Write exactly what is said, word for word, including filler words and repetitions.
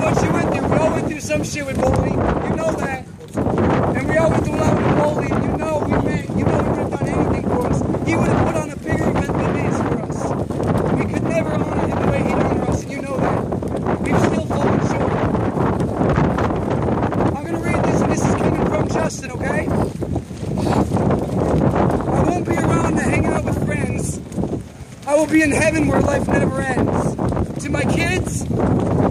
what you went through. We all went through some shit with Boldy. You know that. And we all went through a lot with Boldy. And you know we meant, you know he would have done anything for us. He would have put on a bigger event than this for us. We could never honor him the way he'd honor us, and you know that. We've still fallen short. I'm going to read this, and this is coming from Justin, okay? I won't be around to hang out with friends. I will be in heaven where life never ends. To my kids,